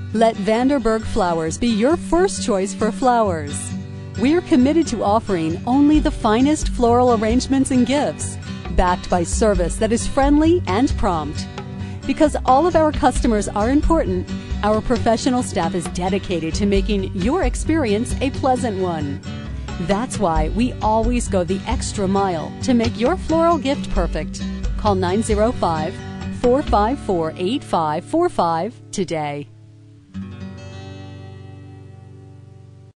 Let Vanderburgh Flowers be your first choice for flowers. We're committed to offering only the finest floral arrangements and gifts, backed by service that is friendly and prompt. Because all of our customers are important, our professional staff is dedicated to making your experience a pleasant one. That's why we always go the extra mile to make your floral gift perfect. Call 905-454-8545 today.